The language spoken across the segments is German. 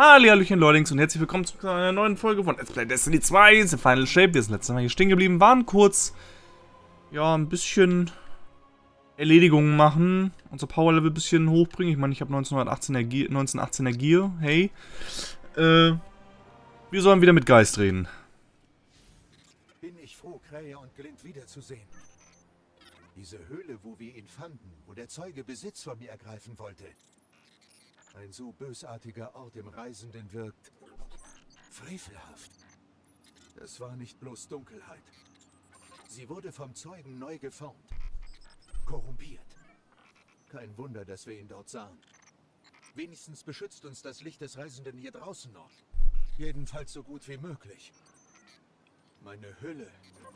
Hallihallöchen Leutings und herzlich willkommen zu einer neuen Folge von Let's Play Destiny 2, The Final Shape. Wir sind letztes Mal hier stehen geblieben, waren kurz, ja, ein bisschen Erledigungen machen, unser Power-Level ein bisschen hochbringen. Ich meine, ich habe 1918er Gear, hey. Wir sollen wieder mit Geist reden. Bin ich froh, Krähe und Glint wiederzusehen. Diese Höhle, wo wir ihn fanden, wo der Zeuge Besitz von mir ergreifen wollte. Ein so bösartiger Ort im Reisenden wirkt frevelhaft. Es war nicht bloß Dunkelheit. Sie wurde vom Zeugen neu geformt. Korrumpiert. Kein Wunder, dass wir ihn dort sahen. Wenigstens beschützt uns das Licht des Reisenden hier draußen noch. Jedenfalls so gut wie möglich. Meine Hülle.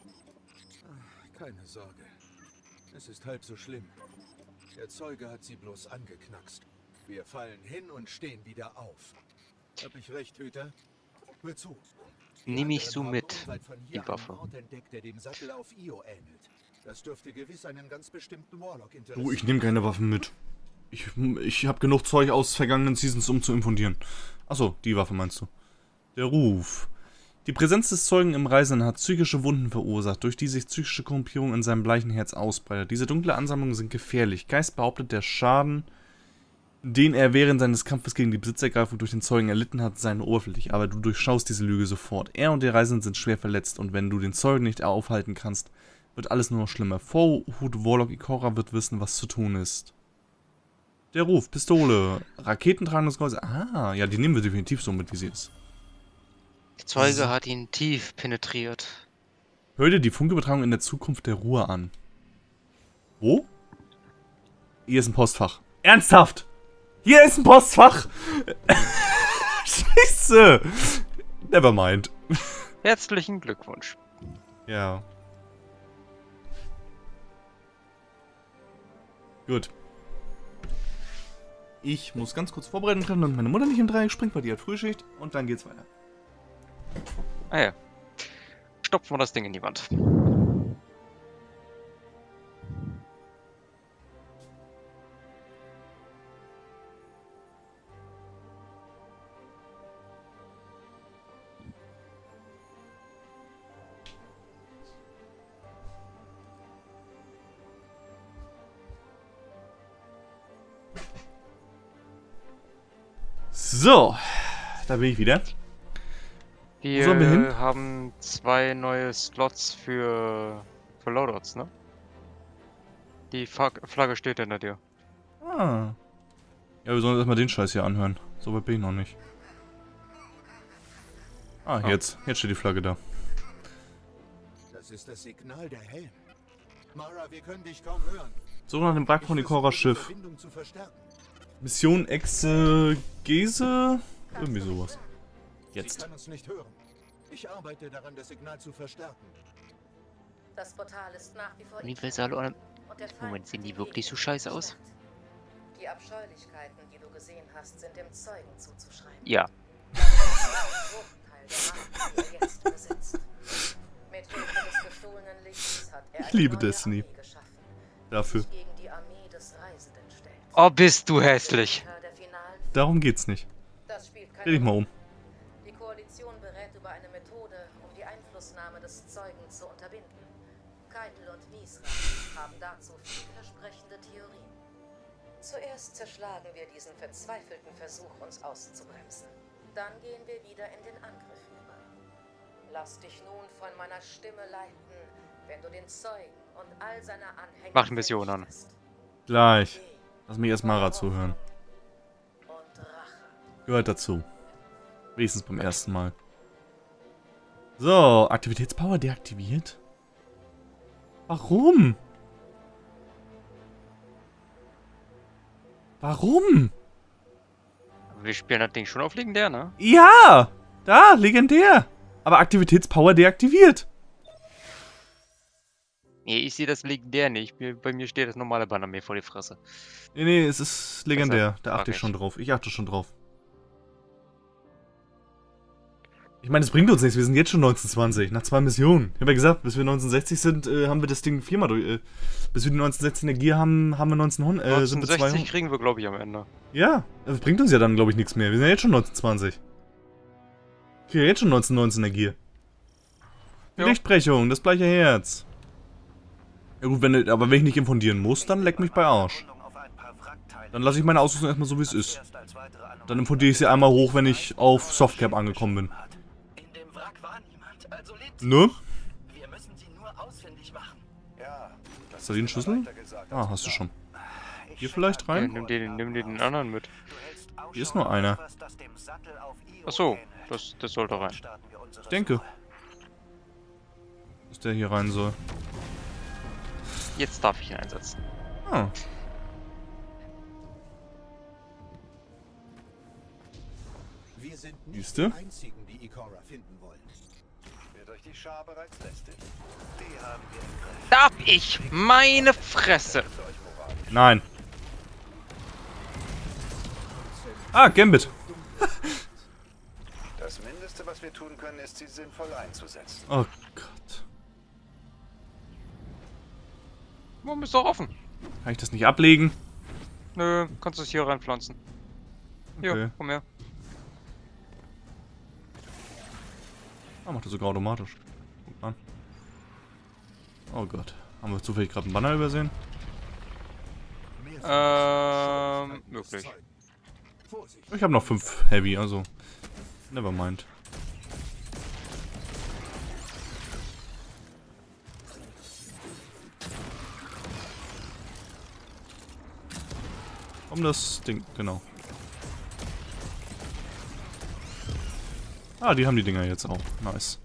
Keine Sorge. Es ist halb so schlimm. Der Zeuge hat sie bloß angeknackst. Wir fallen hin und stehen wieder auf. Hab ich recht, Hüter? Hör zu. Nimm ich so mit, die Waffe. Ort entdeckt, der dem Sattel auf Io ähnelt. Das dürfte gewiss einen ganz bestimmten Warlock interessieren. Du, ich nehme keine Waffen mit. Ich habe genug Zeug aus vergangenen Seasons, um zu infundieren. Achso, die Waffe meinst du. Der Ruf. Die Präsenz des Zeugen im Reisenden hat psychische Wunden verursacht, durch die sich psychische Korrumpierung in seinem bleichen Herz ausbreitet. Diese dunkle Ansammlungen sind gefährlich. Geist behauptet, der Schaden, den er während seines Kampfes gegen die Besitzergreifung durch den Zeugen erlitten hat, sei oberflächlich, aber du durchschaust diese Lüge sofort. Er und der Reisende sind schwer verletzt und wenn du den Zeugen nicht aufhalten kannst, wird alles nur noch schlimmer. Vorhut Warlock Ikora wird wissen, was zu tun ist. Der Ruf, Pistole, raketentragendes Gehäuse. Ah, ja, die nehmen wir definitiv so mit, wie sie ist. Der Zeuge hat ihn tief penetriert. Hör dir die Funkübertragung in der Zukunft der Ruhe an. Wo? Hier ist ein Postfach. Ernsthaft! Hier ist ein Postfach! Scheiße! Nevermind. Herzlichen Glückwunsch. Ja. Gut. Ich muss ganz kurz vorbereiten treffen, damit meine Mutter nicht im Dreieck springt, weil die hat Frühschicht. Und dann geht's weiter. Ah ja. Stopfen wir das Ding in die Wand. So. Da bin ich wieder. Wo sollen wir hin? Wir haben 2 neue Slots für Loadouts, ne? Die Flagge steht hinter dir. Ah. Ja, wir sollen erstmal den Scheiß hier anhören. So weit bin ich noch nicht. Ah, Oh. jetzt steht die Flagge da. Das ist das Signal der Helm. Mara, wir können dich kaum hören. So nach dem Wrack von Ikoras Die Schiff. Verbindung zu verstärken. Mission Exegese? Irgendwie sowas. Sie Jetzt. kann uns nicht hören. Ich arbeite daran, das Signal zu verstärken. Das Portal ist nach wie vor Universal oder... und der Feind Moment, sehen die hat wirklich so Wege scheiße aus? gesperrt. Die Abscheulichkeiten, die du gesehen hast, sind dem Zeugen zuzuschreiben. Ja. Der Großteil der Macht, die er jetzt besitzt. Mit Hilfe des gestohlenen Lichts hat er Ich liebe eine neue Destiny. Armee geschaffen, die Dafür. sich gegen die Armee des Reisenden stellt. Oh, bist du hässlich. Unter der finalen Darum geht's nicht. Das spielt keine Dreh dich mal um. Die Koalition berät über eine Methode, um die Einflussnahme des Zeugen zu unterbinden. Keitel und Niesra haben dazu vielversprechende Theorien. Zuerst zerschlagen wir diesen verzweifelten Versuch, uns auszubremsen. Dann gehen wir wieder in den Angriff über. Lass dich nun von meiner Stimme leiten, wenn du den Zeugen und all seine Anhänger Mach Mission an. vernichtest. Gleich. Lass mich erst Mara zuhören. Und Rache. Gehört dazu. Wenigstens beim ersten Mal. So, Aktivitätspower deaktiviert? Warum? Warum? Wir spielen das Ding schon auf legendär, ne? Ja! Da, legendär. Aber Aktivitätspower deaktiviert. Nee, ich sehe das legendär nicht. Bei mir steht das normale Banner mir vor die Fresse. Nee, es ist legendär. Da Frag achte ich nicht. schon drauf. Ich achte schon drauf. Ich meine, das bringt uns nichts, wir sind jetzt schon 1920, nach 2 Missionen. Ich habe ja gesagt, bis wir 1960 sind, haben wir das Ding 4-mal durch. Bis wir die 1960 Energie haben, haben wir 1900, sind wir 1960 200. kriegen wir, glaube ich, am Ende. Ja, das bringt uns ja dann, glaube ich, nichts mehr. Wir sind ja jetzt schon 1920. Ich kriege ja jetzt schon 1919 Energie. Ja. Lichtbrechung, das bleiche Herz. Ja gut, aber wenn ich nicht infundieren muss, dann leck mich bei Arsch. Dann lasse ich meine Ausrüstung erstmal so, wie es ist. Dann infundiere ich sie einmal hoch, wenn ich auf Softcap angekommen bin. In dem Wrack war niemand, also lebt Ne? Wir müssen sie nur ausfindig machen. Ja, Hast du den Schlüssel? Ah, hast du schon. Hier vielleicht Ja, rein? nimm dir den anderen mit. Hier ist nur einer. Achso, das sollte rein. Ich denke, dass der hier rein soll. Jetzt darf ich ihn einsetzen. Ah. wir sind nicht Siehste? die Einzigen, die Ikora finden wollen. Wird euch die Schar bereits lästig? Die haben wir im Griff. Darf ich? Meine Fresse! Nein. Ah, Gambit. Das Mindeste, was wir tun können, ist, sie sinnvoll einzusetzen. Oh Gott. Warum ist doch offen? Kann ich das nicht ablegen? Nö, kannst du es hier reinpflanzen. Hier, Okay. komm her. Ah, macht er sogar automatisch. Guck an. Oh Gott. Haben wir zufällig gerade einen Banner übersehen? Möglich. Vorsicht. Ich habe noch 5 Heavy, also. Never mind. Um das Ding, genau. Ah, die haben die Dinger jetzt auch. Nice.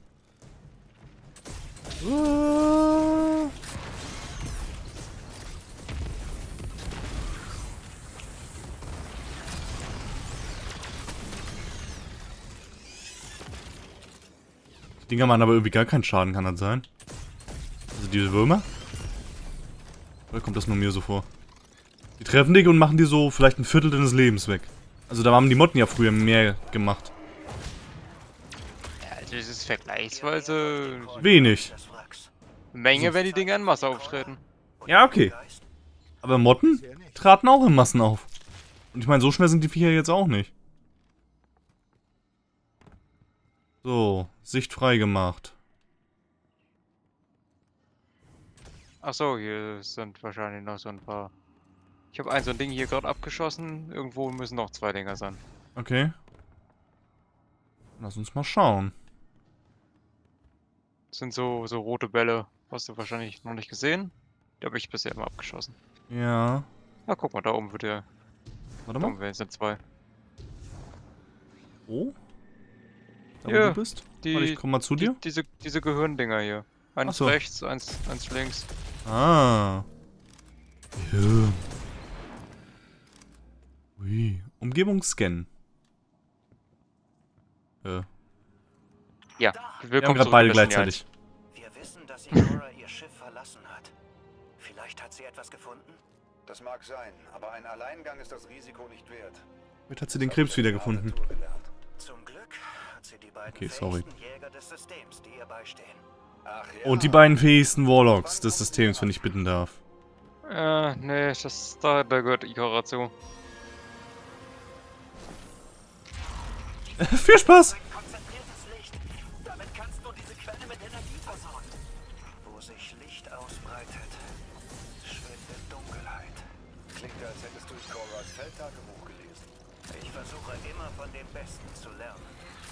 Die Dinger machen aber irgendwie gar keinen Schaden, kann das sein? Also diese Würmer? Oder kommt das nur mir so vor? Die treffen dich und machen dir so vielleicht ein Viertel deines Lebens weg. Also da haben die Motten ja früher mehr gemacht. Ja, also das ist vergleichsweise Wenig. Menge, wenn die Dinger in Masse auftreten. Ja, okay. Aber Motten traten auch in Massen auf. Und ich meine, so schnell sind die Viecher jetzt auch nicht. So, Sicht frei gemacht. Achso, hier sind wahrscheinlich noch so ein paar. Ich habe so ein Ding hier gerade abgeschossen. Irgendwo müssen noch 2 Dinger sein. Okay. Lass uns mal schauen. Das sind so rote Bälle. Hast du wahrscheinlich noch nicht gesehen. Die habe ich bisher immer abgeschossen. Ja. Na, guck mal, da oben wird der. Warte Da mal. oben sind 2. Oh. Da wo Ja, du bist? die- Warte, ich komm mal zu dir. Diese Gehirndinger hier. Eins Ach so. rechts, eins links. Ah. Ja. Ui. Umgebung scannen. Ja, Wir haben willkommen gerade zurück beide in Destiny 1. gleichzeitig. Wir wissen, dass Ikora ihr Schiff verlassen hat. Vielleicht hat sie etwas gefunden? Das mag sein, aber ein Alleingang ist das Risiko nicht wert. Jetzt hat sie den Krebs wiedergefunden. Zum Glück hat sie die beiden Okay, sorry. fähigsten Jäger des Systems, die ihr beistehen. Ach ja. Und die beiden fähigsten Warlocks des Systems, wenn ich bitten darf. Nee, da gehört Ikora zu. Viel Spaß! Konzentriertes Licht. Damit kannst du diese Quelle mit Energie versorgen. Wo sich Licht ausbreitet, schwindet Dunkelheit. Klingt, als hättest du Ikoras Feldtagebuch gelesen. Ich versuche immer von dem Besten zu lernen.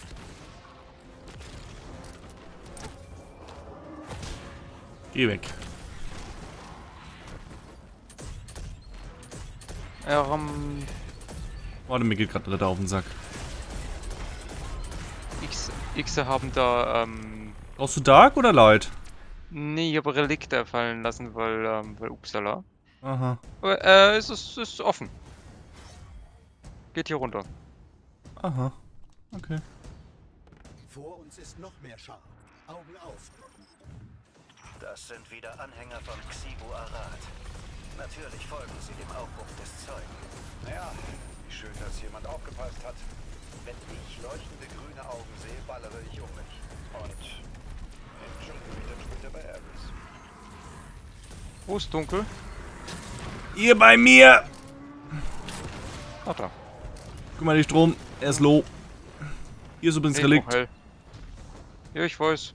Geh weg. Warte, mir geht gerade Ritter auf den Sack. Xe haben da, Brauchst du Dark oder Light? nee, ich habe Relikte fallen lassen, weil Upsala. Aha. Aber, es ist offen. Geht hier runter. Aha. Okay. Vor uns ist noch mehr Schar. Augen auf. Das sind wieder Anhänger von Xibu Arad. Natürlich folgen sie dem Aufruf des Zeugen. Naja, wie schön, dass jemand aufgepasst hat. Wenn ich leuchtende grüne Augen sehe, ballere ich um mich. Und im Dschungelgebiet spielt er bei Ares. Wo ist dunkel? Ihr bei mir! Ach da. Kümmere dich drum, er ist low. Hier ist übrigens Nee, Relikt. noch hell. Ja, ich weiß.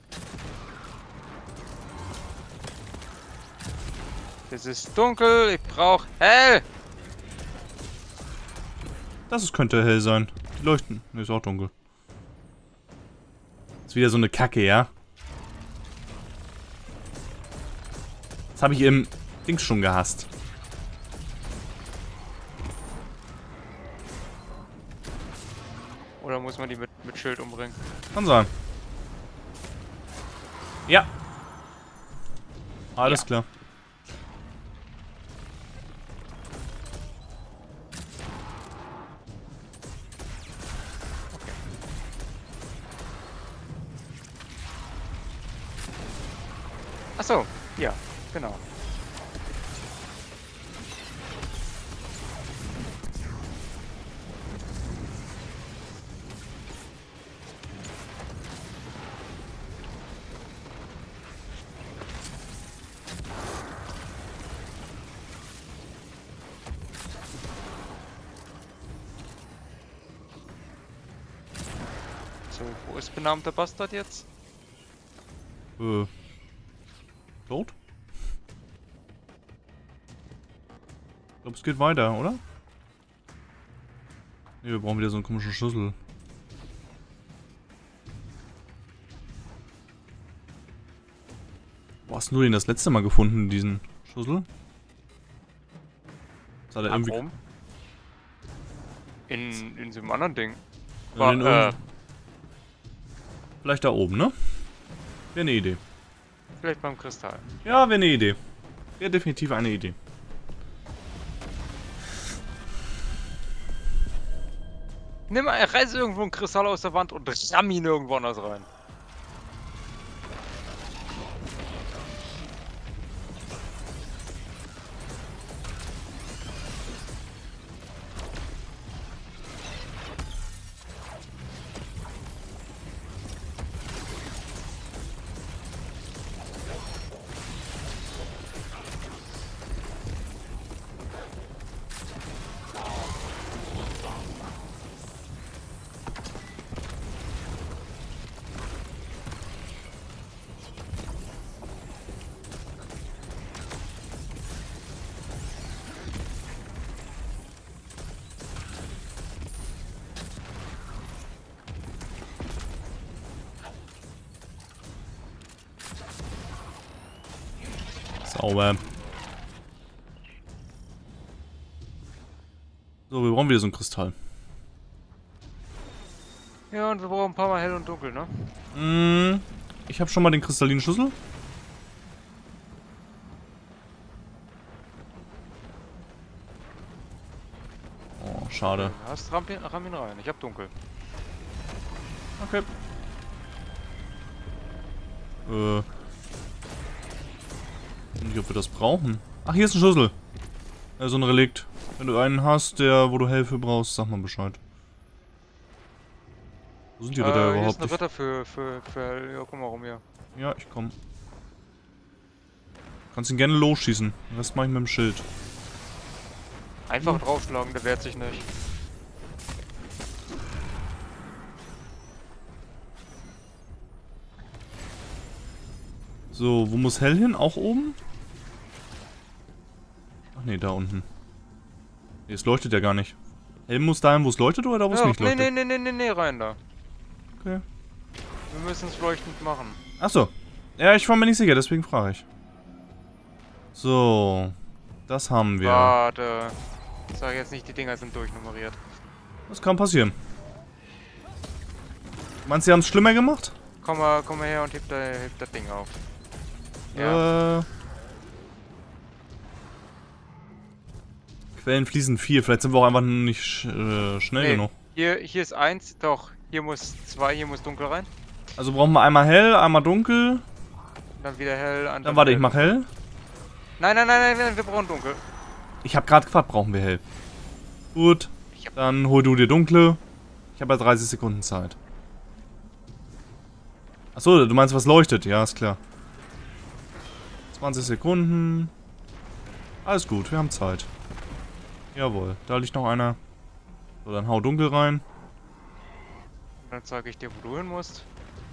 Es ist dunkel, ich brauch hell. Könnte hell sein. Die leuchten. Ne, ist auch dunkel. Ist wieder so eine Kacke, ja? Das habe ich im Dings schon gehasst. Oder muss man die mit Schild umbringen? Kann sein. Ja. Alles klar. Achso, ja, genau. So, wo ist benannter Bastard jetzt? Tot? Ich glaube, es geht weiter, oder? Ne, wir brauchen wieder so einen komischen Schlüssel. Wo hast du den das letzte Mal gefunden, diesen Schlüssel? Das hat er irgendwie... Warum? In so einem anderen Ding. Ja, vielleicht da oben, ne? Wäre eine Idee. Vielleicht beim Kristall. Ja, wäre eine Idee. Wäre definitiv eine Idee. Reiß irgendwo einen Kristall aus der Wand und ramm ihn irgendwo anders rein. Sauber. So, wir brauchen wieder so einen Kristall. Ja, und wir brauchen ein paar Mal hell und dunkel, ne? Ich habe schon mal den kristallinen Schlüssel. Oh, schade. Hast ramm ihn rein. Ich hab dunkel. Okay. Nicht, ob wir das brauchen. Ach, hier ist ein Schlüssel. So ein Relikt. Wenn du einen hast, wo du Hilfe brauchst, sag mal Bescheid. Wo sind die Ritter Hier überhaupt? ist ein Ritter für ja, komm mal rum hier. Ja, ich komm. Kannst ihn gerne losschießen. Den Rest mach ich mit dem Schild. Einfach draufschlagen, der wehrt sich nicht. So, wo muss Hell hin? Auch oben? Ach nee, da unten. Nee, es leuchtet ja gar nicht. Hell muss dahin, wo es leuchtet, oder da, wo es nicht leuchtet? Nee, rein da. Okay. Wir müssen es leuchtend machen. Achso. Ja, ich war mir nicht sicher, deswegen frage ich. So. Das haben wir. Warte. Ich sag jetzt nicht, die Dinger sind durchnummeriert. Das kann passieren. Meinst du, sie haben es schlimmer gemacht? Komm mal her und heb das Ding auf. Ja. Quellen fließen 4. Vielleicht sind wir auch einfach nicht schnell genug. Hier ist 1, doch. Hier muss 2, hier muss dunkel rein. Also brauchen wir einmal hell, einmal dunkel. Dann wieder hell. Dann warte, ich mach hell. Nein, wir brauchen dunkel. Ich habe gerade gefragt, brauchen wir hell. Gut. Dann hol du dir dunkle. Ich habe ja 30 Sekunden Zeit. Achso, du meinst, was leuchtet? Ja, ist klar. 20 Sekunden. Alles gut, wir haben Zeit. Jawohl, da liegt noch einer. So, dann hau dunkel rein. Dann zeige ich dir, wo du hin musst.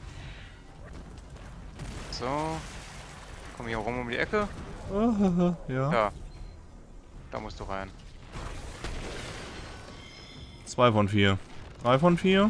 So. Komm hier rum um die Ecke. Ja. Ja. Da musst du rein. 2 von 4. 3 von 4.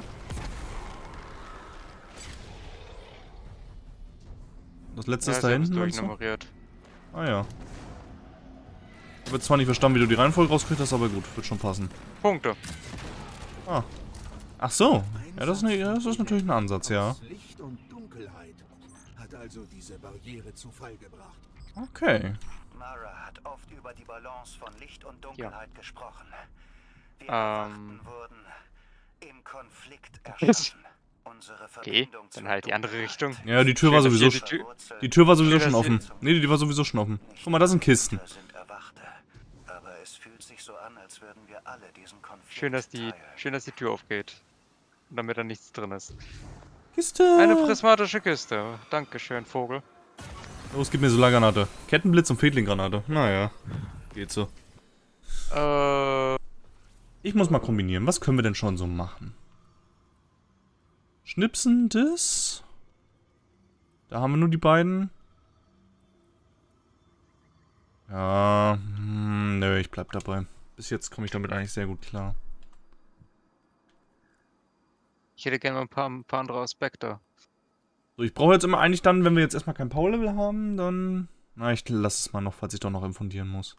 Das letzte ist da hinten. Durchnummeriert. Ah ja. Ich habe zwar nicht verstanden, wie du die Reihenfolge rausgekriegt hast, aber gut, wird schon passen. Punkte. Ah. Ach so. Ja, das ist natürlich ein Ansatz, ja. Aus Licht und Dunkelheit hat also diese Barriere zu Fall gebracht. Okay. Mara hat oft über die Balance von Licht und Dunkelheit gesprochen. Wir Erwachten wurden im Konflikt erschaffen. Unsere Verbindung dann halt die andere Richtung. Ja, die Tür war sowieso die Tür war sowieso schon offen. Nee, die war sowieso schon offen. Guck mal, das sind Kisten. Aber es fühlt sich so an, als würden wir alle diesen Konflikt Schön, dass die Tür aufgeht. Und damit da nichts drin ist. Kiste! Eine prismatische Kiste. Dankeschön, Vogel. Los, gib mir Solargranate. Kettenblitz und Fedling-Granate. Naja. Geht so. Ich muss mal kombinieren. Was können wir denn schon so machen? Schnipsen, das. Da haben wir nur die beiden. Ja, nö, ich bleib dabei. Bis jetzt komme ich damit eigentlich sehr gut klar. Ich hätte gerne mal ein paar andere Aspekte. So, ich brauche jetzt immer eigentlich dann, wenn wir jetzt erstmal kein Power-Level haben, dann... Na, ich lasse es mal noch, falls ich doch noch infundieren muss.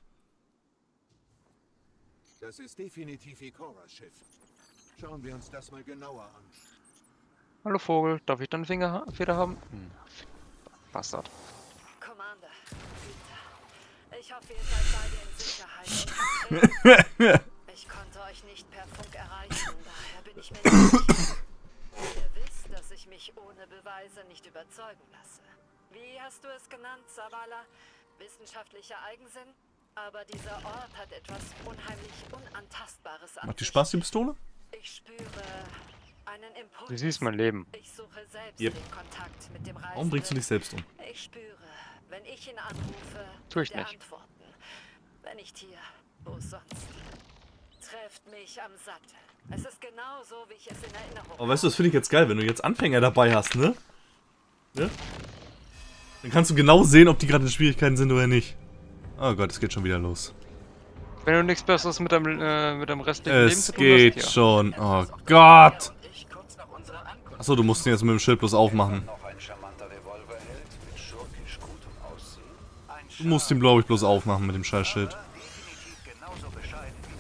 Das ist definitiv Ikoras Schiff. Schauen wir uns das mal genauer an. Hallo Vogel, darf ich dann Feder haben? Bastard. Commander, ich hoffe, ihr seid beide in Sicherheit. Ich konnte euch nicht per Funk erreichen, daher bin ich mir nicht sicher. Ihr wisst, dass ich mich ohne Beweise nicht überzeugen lasse. Wie hast du es genannt, Zavala? Wissenschaftlicher Eigensinn? Aber dieser Ort hat etwas unheimlich Unantastbares an Macht die sich. Spaß, die Pistole? Ich spüre einen Impuls. Du siehst mein Leben. Ich suche selbst Yep. den Kontakt mit dem Reisenden. Warum bringst du dich selbst um? Ich spüre, wenn ich ihn anrufe, Tu ich wird er nicht. antworten. Wenn nicht hier, wo sonst? Trefft mich am Sattel. Es ist genau so, wie ich es in Erinnerung Aber weißt du, das finde ich jetzt geil, wenn du jetzt Anfänger dabei hast, ne? Ne? Dann kannst du genau sehen, ob die gerade in Schwierigkeiten sind oder nicht. Oh Gott, es geht schon wieder los. Wenn du nichts Besseres mit deinem restlichen Leben Es zu tun geht hast, ja. schon. Oh Gott. Und ich kurz nach unserer Ankunft. Achso, du musst ihn jetzt mit dem Schild bloß aufmachen. Noch ein charmanter Revolverheld mit schurkisch gutem Aussehen. Ein Du musst ihn, glaube ich, bloß aufmachen mit dem Scheißschild. definitiv genauso bescheiden wie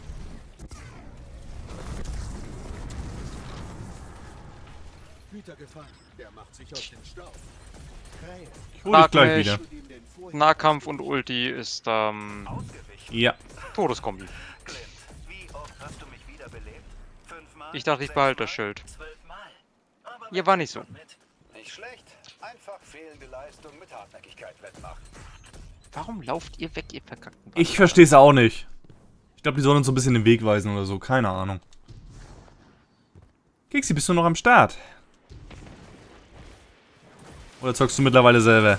du. Hüter gefangen, der macht sich aus dem Staub. Krähe, Ich hole dich gleich Sag wieder. nicht. dem den vorher Nahkampf und Ulti ist Ausgewichen. Ja. Todeskombi. Clint, wie oft hast du mich wiederbelebt? 5-mal? Ich dachte, ich behalte das 6-mal? Schild. 12-mal? Aber Ihr war nicht so. mit. Nicht schlecht. Einfach fehlende Leistung mit Hartnäckigkeit wettmachen. Warum lauft ihr weg, ihr verkackten Bastard? Ich verstehe es auch nicht. Ich glaube, die sollen uns so ein bisschen den Weg weisen oder so. Keine Ahnung. Kixi, bist du noch am Start? Oder zockst du mittlerweile selber?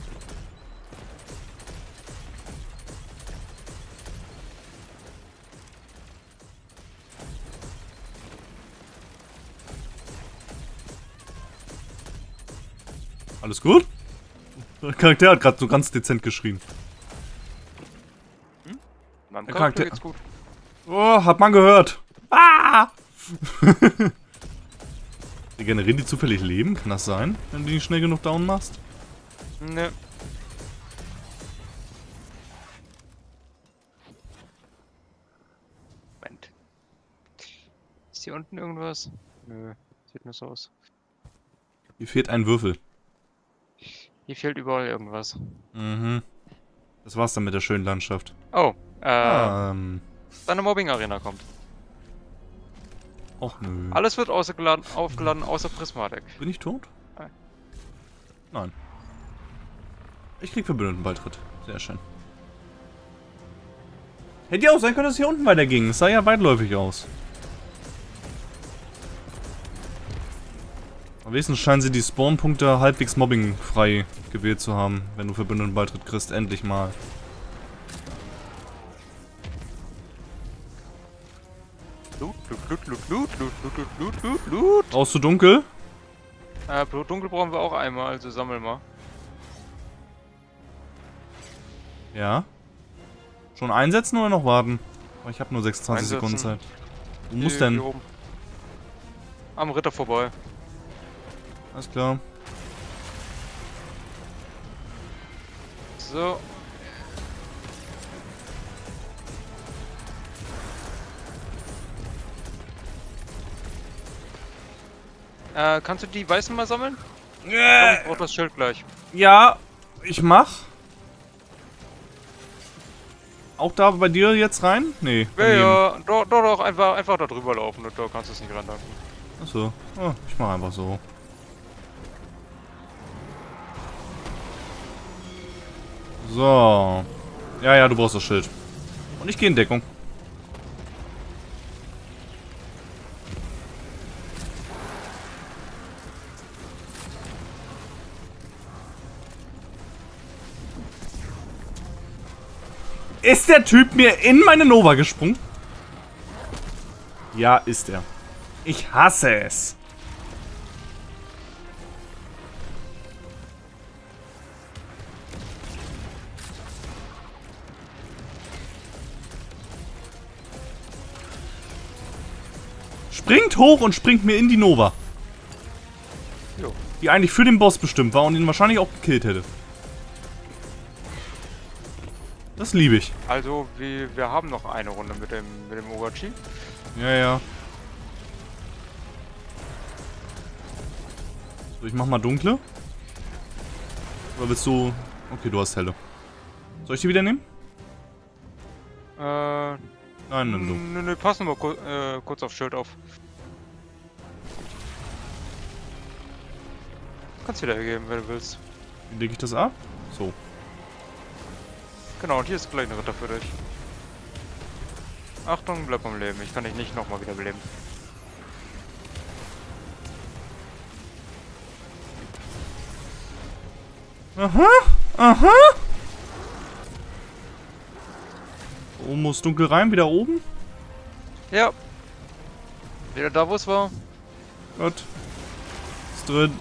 Alles gut? Der Charakter hat gerade so ganz dezent geschrien. Meinem Der Charakter Charakter- geht's gut. Oh, hat man gehört. Ah! Regenerieren die zufällig Leben? Kann das sein? Wenn du die schnell genug down machst? Ne. Moment. Ist hier unten irgendwas? Nö, sieht nur so aus. Hier fehlt ein Würfel. Hier fehlt überall irgendwas. Mhm. Das war's dann mit der schönen Landschaft. Oh, Ähm. deine Mobbing-Arena kommt. Och nö. Alles wird aufgeladen, außer Prismatic. Bin ich tot? Nein. Nein. Ich krieg Verbündetenbeitritt. Sehr schön. Hätte ja auch sein können, dass es hier unten weiterging. Es sah ja weitläufig aus. Am wenigstens scheinen sie die Spawnpunkte halbwegs mobbingfrei gewählt zu haben, wenn du Verbündetenbeitritt kriegst. Endlich mal. Loot. Brauchst du dunkel? Dunkel brauchen wir auch einmal, also sammel mal. Ja. Schon einsetzen oder noch warten? Oh, ich habe nur 26 Sekunden Zeit. Wo muss denn? Hier oben. Am Ritter vorbei. Alles klar. So. Kannst du die Weißen mal sammeln? Ich brauch das Schild gleich. Ja, ich mach. Auch da bei dir jetzt rein? Nee. Ja, doch, einfach da drüber laufen und da kannst du es nicht randanken. Achso. Oh, ich mach einfach so. So. Ja, du brauchst das Schild. Und ich gehe in Deckung. Ist der Typ mir in meine Nova gesprungen? Ja, ist er. Ich hasse es. Springt hoch und springt mir in die Nova. Jo. Die eigentlich für den Boss bestimmt war und ihn wahrscheinlich auch gekillt hätte. Das liebe ich. Also, wir haben noch eine Runde mit dem Ogachi. Ja. So, ich mach mal dunkle. Oder willst du... Okay, du hast helle. Soll ich die wieder nehmen? Nein, nimm du. Nö, pass nur mal kurz auf Schild auf. Kannst wieder hergeben, wenn du willst. Wie lege ich das ab? So. Genau, und hier ist gleich ein Ritter für dich. Achtung, bleib am Leben. Ich kann dich nicht nochmal wieder beleben. Aha. Wo muss dunkel rein? Wieder oben? Ja. Wieder da, wo es war. Gut. Ist drin.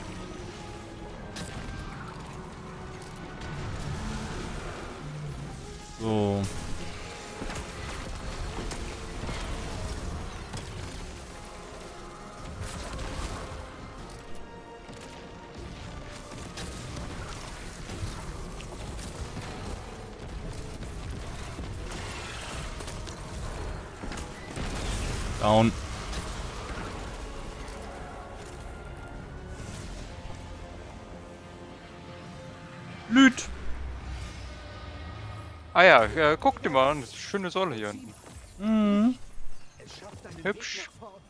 So. Down. Lüt. Ah ja, guck dir mal an. Das ist eine schöne Säule hier hinten. Mhm. Hübsch.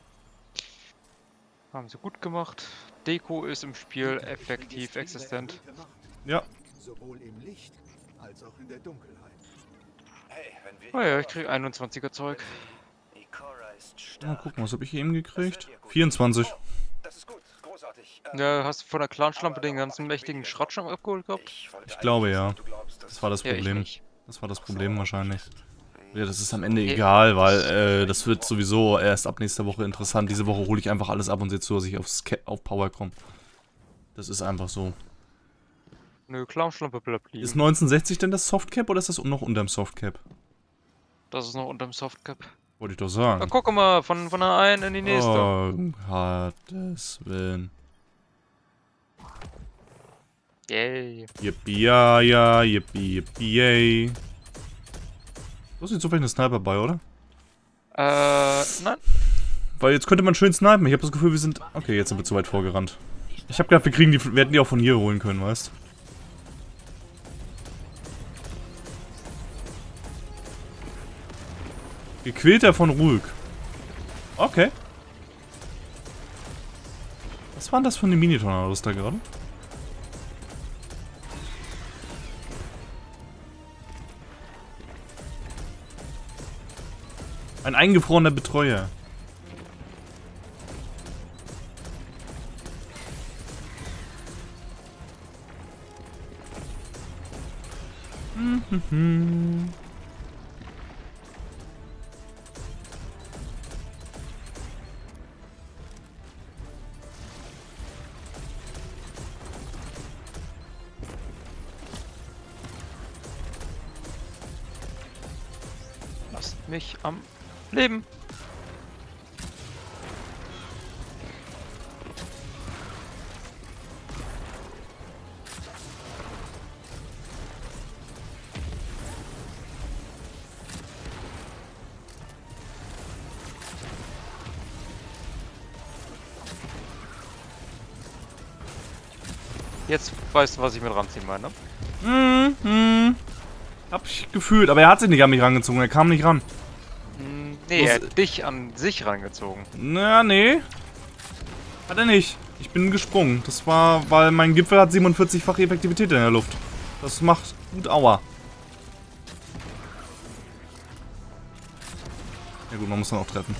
Haben sie gut gemacht. Deko ist im Spiel effektiv existent. Ja. Sowohl im Licht als auch in der Dunkelheit. Hey, wenn wir Oh ja, ich krieg 21er Zeug. Ikora ist stark. Mal gucken, was habe ich eben gekriegt? 24. Oh, das ist gut, großartig. Ja, hast du von der Clan-Schlampe den ganzen mächtigen Schrott schon abgeholt gehabt? Ich glaube ja. Das war das Ja, ich Problem. nicht. Das war das Problem wahrscheinlich. Ja, das ist am Ende egal, weil das wird sowieso erst ab nächster Woche interessant. Diese Woche hole ich einfach alles ab und sehe zu, dass ich auf Power komme. Das ist einfach so. Nö, Clan-Schlampe bleibt liegen. Ist 1960 denn das Softcap oder ist das noch unterm Softcap? Das ist noch unterm Softcap. Wollte ich doch sagen. Na, guck mal, von der einen in die nächste. Oh, Gottes Willen. Yay. Yippie, ja, yippie, yay. Du hast jetzt zufällig eine Sniper bei, oder? Nein. Weil jetzt könnte man schön snipen. Ich habe das Gefühl, wir sind... Okay, jetzt sind wir zu weit vorgerannt. Ich habe gedacht, wir hätten die auch von hier holen können, weißt du? Gequälter von Ruhig. Okay. Was waren das für eine Mini-Tornados da gerade? Ein eingefrorener Betreuer. Lasst mich am Leben. Jetzt weißt du, was ich mit ranziehen meine. Hab ich gefühlt, aber er hat sich nicht an mich rangezogen, er kam nicht ran. Nee, er hat dich an sich rangezogen. Na, nee. Hat er nicht. Ich bin gesprungen. Das war, weil mein Gipfel hat 47-fache Effektivität in der Luft. Das macht gut Aua. Ja gut, man muss dann auch treffen.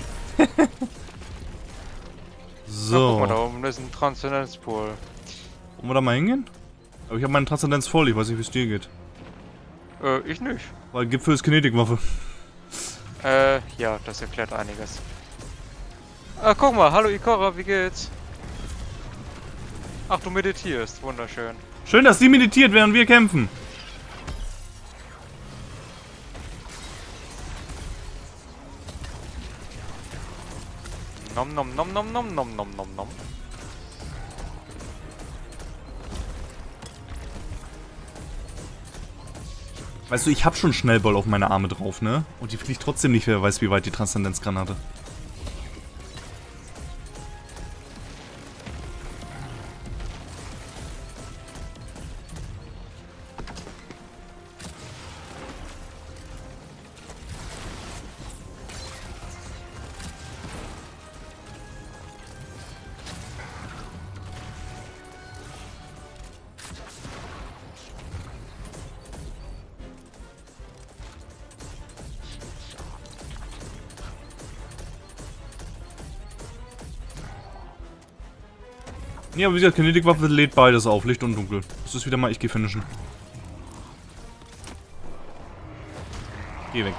So. Na, guck mal, da oben ist ein Transzendenzpol. Wollen wir da mal hingehen? Aber ich habe meine Transzendenz voll, ich weiß nicht, wie es dir geht. Ich nicht. Weil Gipfel ist Kinetikwaffe. Ja, das erklärt einiges. Guck mal, hallo Ikora, wie geht's? Ach, du meditierst, wunderschön. Schön, dass sie meditiert, während wir kämpfen. Nom nom nom nom nom nom nom nom nom. Weißt du, ich hab schon Schnellball auf meine Arme drauf, ne? Und die fliegt trotzdem nicht, wer weiß, wie weit die Transzendenzgranate. Ja, aber wie gesagt, Kinetikwaffe lädt beides auf, Licht und Dunkel. Das ist wieder mal, ich geh finishen. Geh weg.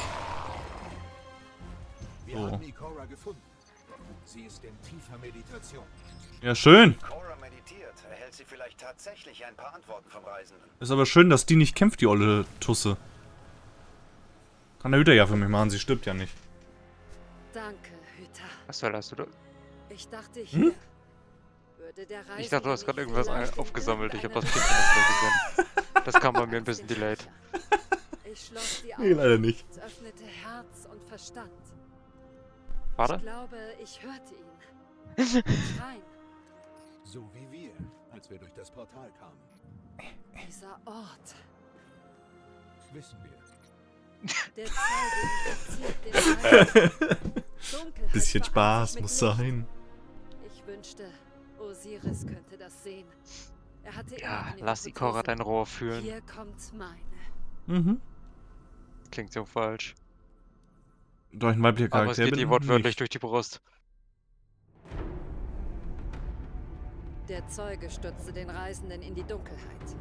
Wir haben Ikora gefunden. Sie ist in tiefer Meditation. Ja, schön. Cora meditiert. Erhält sie vielleicht tatsächlich ein paar Antworten vom Reisenden. Ist aber schön, dass die nicht kämpft, die olle Tusse. Kann der Hüter ja für mich machen, sie stirbt ja nicht. Danke, Hüter. Was soll das, oder? Ich dachte, hier würde der Reisende Ich dachte, du hast gerade irgendwas vielleicht aufgesammelt. Ich habe das in Kind nicht gesehen. Das kam bei mir ein bisschen delayed. Ich schloss die Nee, leider Augen nicht. und öffnete Herz und Verstand. Warte. Ich glaube, ich hörte ihn. Schreien. So wie wir, als wir durch das Portal kamen. Dieser Ort. Wissen wir. Der Zeuge infiziert den Reisenden. Dunkelheit Bisschen vereint Spaß sich mit muss Licht. sein. Ich wünschte, Osiris könnte das sehen. Er hatte immer Ja, eine lass Ikora Hypothese. dein Rohr fühlen. Hier kommt meine. Mhm. Klingt so falsch. Da ich ein weiblicher Aber es Charakter geht bin, dir wortwörtlich nicht. durch die Brust. Der Zeuge stürzte den Reisenden in die Dunkelheit.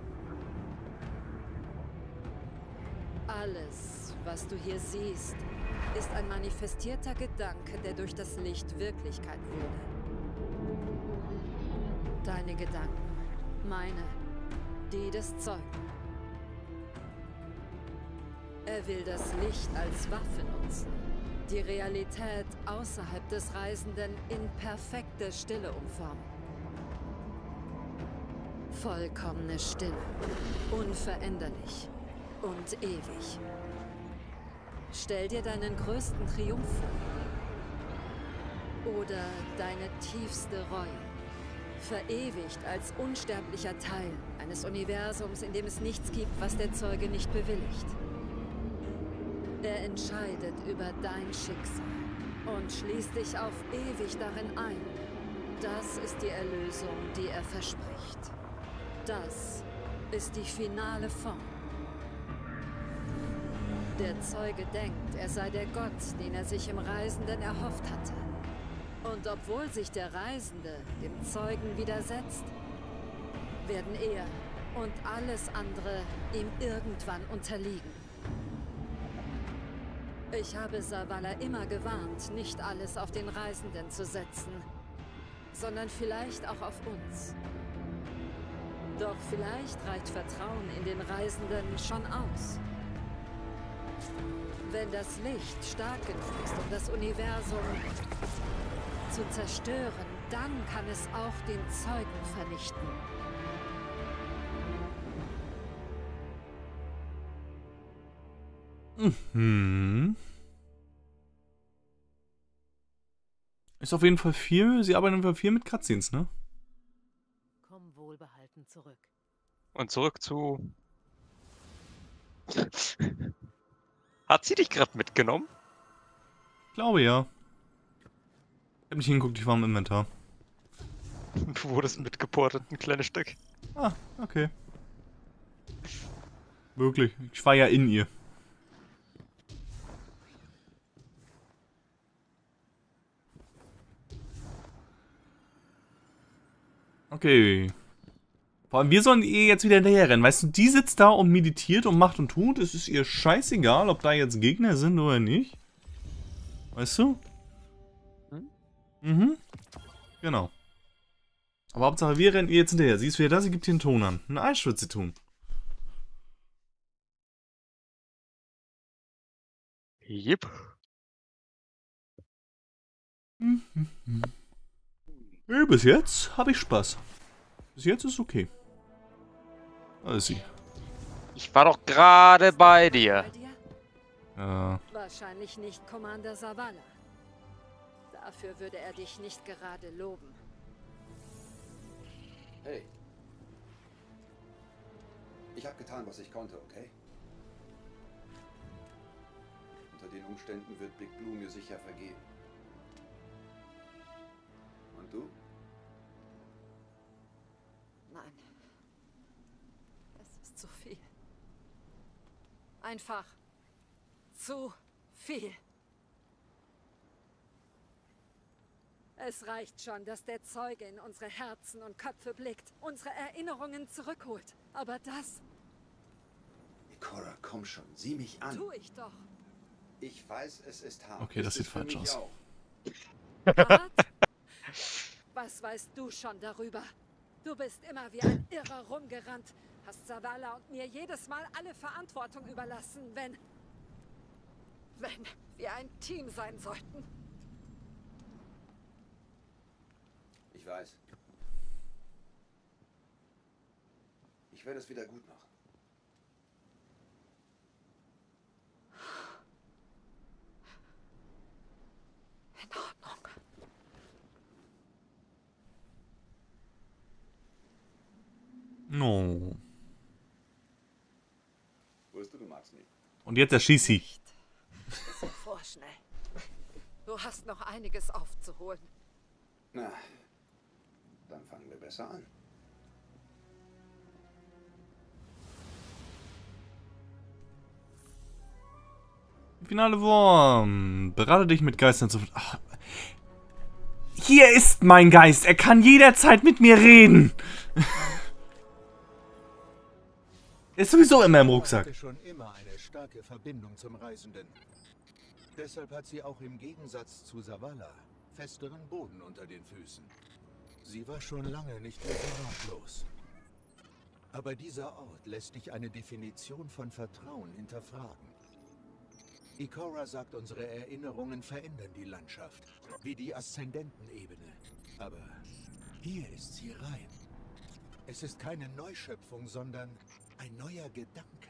Alles, was du hier siehst, ist ein manifestierter Gedanke, der durch das Licht Wirklichkeit wurde. Deine Gedanken, meine, die des Zeugen. Er will das Licht als Waffe nutzen, die Realität außerhalb des Reisenden in perfekte Stille umformen. Vollkommene Stille, unveränderlich und ewig. Stell dir deinen größten Triumph vor. Oder deine tiefste Reue. Verewigt als unsterblicher Teil eines Universums, in dem es nichts gibt, was der Zeuge nicht bewilligt. Er entscheidet über dein Schicksal und schließt dich auf ewig darin ein. Das ist die Erlösung, die er verspricht. Das ist die finale Form. Der Zeuge denkt, er sei der Gott, den er sich im Reisenden erhofft hatte. Und obwohl sich der Reisende dem Zeugen widersetzt, werden er und alles andere ihm irgendwann unterliegen. Ich habe Zavala immer gewarnt, nicht alles auf den Reisenden zu setzen, sondern vielleicht auch auf uns. Doch vielleicht reicht Vertrauen in den Reisenden schon aus. Wenn das Licht stark genug ist, um das Universum zu zerstören, dann kann es auch den Zeugen vernichten. Mhm. Ist auf jeden Fall viel. Sie arbeiten auf jeden Fall viel mit Cutscenes, ne? Komm wohlbehalten zurück. Und zurück zu... Hat sie dich gerade mitgenommen? Ich glaube ja. Ich hab nicht hingeguckt, ich war im Inventar. Du wurdest mitgeportet, ein kleines Stück. Ah, okay. Wirklich. Ich war ja in ihr. Okay. Vor allem, wir sollen ihr jetzt wieder hinterher rennen. Weißt du, die sitzt da und meditiert und macht und tut. Es ist ihr scheißegal, ob da jetzt Gegner sind oder nicht. Weißt du? Mhm. Genau. Aber Hauptsache, wir rennen ihr jetzt hinterher. Sie ist wieder da, sie gibt hier einen Ton an. Ein Eis wird sie tun. Jep. Hey, bis jetzt habe ich Spaß. Bis jetzt ist okay. Da ist sie. Ich war doch gerade bei dir. Bei dir? Ja. Wahrscheinlich nicht Commander Zavala. Dafür würde er dich nicht gerade loben. Hey. Ich habe getan, was ich konnte, okay? Unter den Umständen wird Big Blue mir sicher vergeben. Und du? Nein. Es ist zu viel. Einfach zu viel. Es reicht schon, dass der Zeuge in unsere Herzen und Köpfe blickt, unsere Erinnerungen zurückholt. Aber das Ikora, komm schon, sieh mich an. tue ich doch. Ich weiß, es ist hart. Okay, das Ist sieht es für falsch mich aus. auch. Hart? Was weißt du schon darüber? Du bist immer wie ein Irrer rumgerannt, hast Zavala und mir jedes Mal alle Verantwortung überlassen, wenn wir ein Team sein sollten. Ich weiß. Ich werde es wieder gut machen. In Ordnung. No. Wusstest du magst nicht. Und jetzt erschieß sie. Nicht so vorschnell. Du hast noch einiges aufzuholen. Na, dann fangen wir besser an. Finale Wurm. Berate dich mit Geistern zu... Ach. Hier ist mein Geist. Er kann jederzeit mit mir reden. Er ist sowieso immer im Rucksack. Sie hatte schon immer eine starke Verbindung zum Reisenden. Deshalb hat sie auch im Gegensatz zu Zavala festeren Boden unter den Füßen. Sie war schon lange nicht mehr ratlos. Aber dieser Ort lässt dich eine Definition von Vertrauen hinterfragen. Ikora sagt, unsere Erinnerungen verändern die Landschaft, wie die Aszendentenebene. Aber hier ist sie rein. Es ist keine Neuschöpfung, sondern ein neuer Gedanke.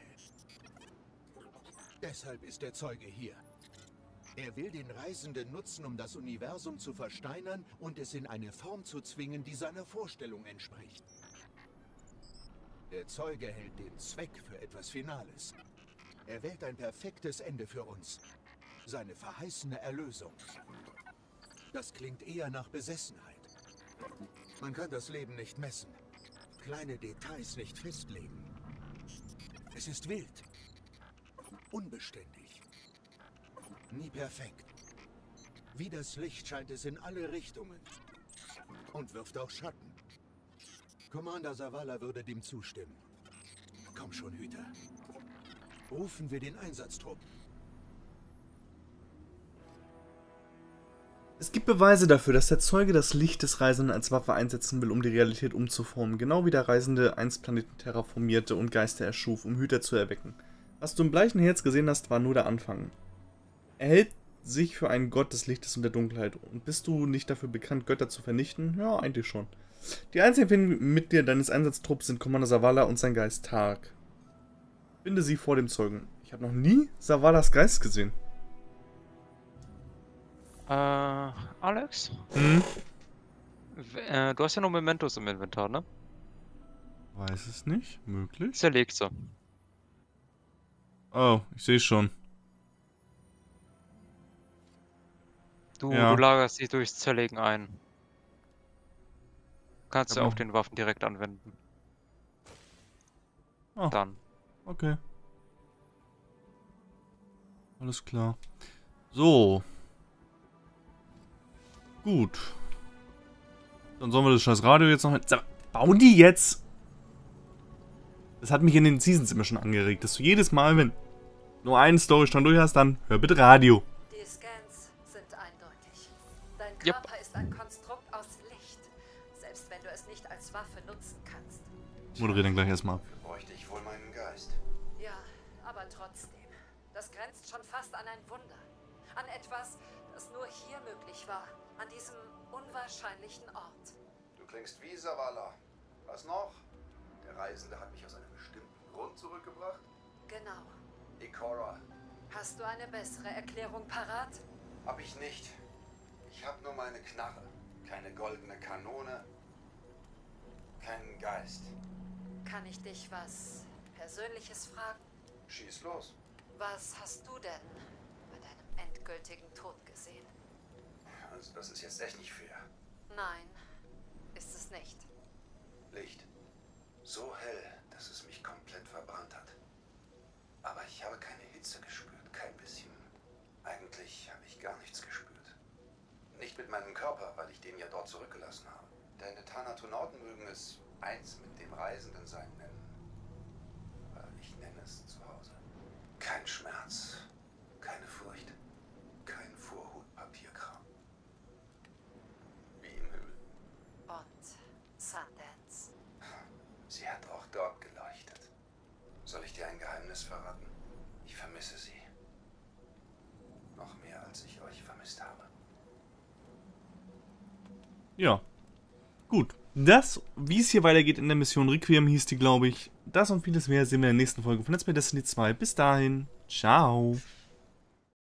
Deshalb ist der Zeuge hier. Er will den Reisenden nutzen, um das Universum zu versteinern und es in eine Form zu zwingen, die seiner Vorstellung entspricht. Der Zeuge hält den Zweck für etwas Finales. Er wählt ein perfektes Ende für uns. Seine verheißene Erlösung. Das klingt eher nach Besessenheit. Man kann das Leben nicht messen. Kleine Details nicht festlegen. Es ist wild. Unbeständig. Nie perfekt. Wie das Licht scheint es in alle Richtungen. Und wirft auch Schatten. Commander Zavala würde dem zustimmen. Komm schon, Hüter. Rufen wir den Einsatztrupp. Es gibt Beweise dafür, dass der Zeuge das Licht des Reisenden als Waffe einsetzen will, um die Realität umzuformen, genau wie der Reisende einst Planeten terraformierte und Geister erschuf, um Hüter zu erwecken. Was du im bleichen Herz gesehen hast, war nur der Anfang. Er hält sich für einen Gott des Lichtes und der Dunkelheit. Und bist du nicht dafür bekannt, Götter zu vernichten? Ja, eigentlich schon. Die einzigen Mitglieder deines Einsatztrupps sind Commander Zavala und sein Geist Tark. Binde sie vor dem Zeugen. Ich habe noch nie Zavalas Geist gesehen. Alex? Hm? Du hast ja noch Mementos im Inventar, ne? Weiß es nicht. Möglich. Zerlegt sie. Oh, ich sehe schon. Du Ja. lagerst sie durchs Zerlegen ein. Kannst du Aber- auf den Waffen direkt anwenden. Oh, Dann. okay. Alles klar. So. Gut. Dann sollen wir das scheiß Radio jetzt noch... Sag mal, bauen die jetzt? Das hat mich in den Seasons immer schon angeregt, dass du jedes Mal, wenn nur einen Storystrang durch hast, dann hör bitte Radio. Die Scans sind eindeutig. Dein Yep. Körper ist ein Konstrukt aus Licht, selbst wenn du es nicht als Waffe nutzen kannst. Moderiere dann gleich erstmal ab. Bräuchte ich wohl meinen Geist. Ja, aber trotzdem. Das grenzt schon fast an ein Wunder. An etwas, das nur hier möglich war. An diesem unwahrscheinlichen Ort. Du klingst wie Zavala. Was noch? Der Reisende hat mich aus einem bestimmten Grund zurückgebracht? Genau. Ikora. Hast du eine bessere Erklärung parat? Hab ich nicht. Ich hab nur meine Knarre. Keine goldene Kanone. Keinen Geist. Kann ich dich was Persönliches fragen? Schieß los. Was hast du denn bei deinem endgültigen Tod gesehen? Also das ist jetzt echt nicht fair. Nein, ist es nicht. Licht. So hell, dass es mich komplett verbrannt hat. Aber ich habe keine Hitze gespürt, kein bisschen. Eigentlich habe ich gar nichts gespürt. Nicht mit meinem Körper, weil ich den ja dort zurückgelassen habe. Deine Thanatonauten mögen es eins mit dem Reisenden sein nennen. Aber ich nenne es zu Hause. Kein Schmerz, keine Furcht, kein Vorhutpapierkram. Wie im Himmel. Und Sundance. Sie hat auch dort geleuchtet. Soll ich dir ein Geheimnis verraten? Ich vermisse sie. Noch mehr, als ich euch vermisst habe. Ja. Gut. Das, wie es hier weitergeht in der Mission Requiem hieß die, glaube ich. Das und vieles mehr sehen wir in der nächsten Folge von Let's Play Destiny 2. Bis dahin. Ciao.